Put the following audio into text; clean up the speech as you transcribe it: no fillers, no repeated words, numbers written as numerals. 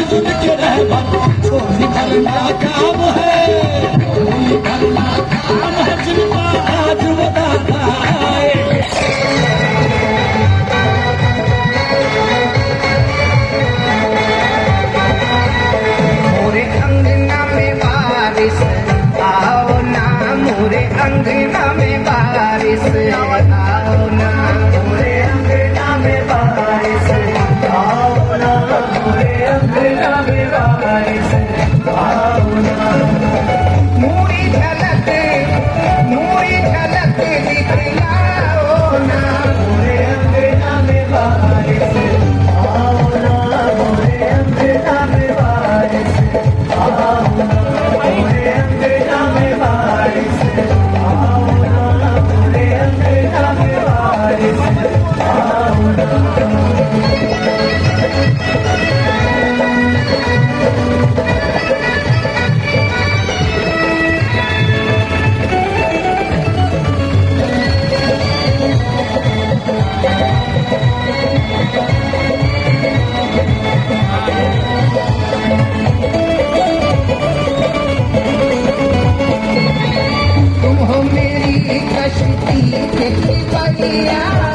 सुन के रहबा चोरी करना काम है, चोरी करना काम है, जिनका आज बताता है। मोरे अंगना में बारिश आओ ना, मोरे अंगना में बारिश आओ ना, मोरे अंगना में बारिश आओ ना, मोरे अंगना में बारिश आओ ना। मूरी झलक दिखलाओ ना, मोरे अंगना में बारिश आओ ना, मोरे अंगना में बारिश आओ ना, मोरे अंगना में बारिश आओ ना, मोरे अंगना में बारिश आओ ना। तुम हो मेरी कश्ती के बढ़िया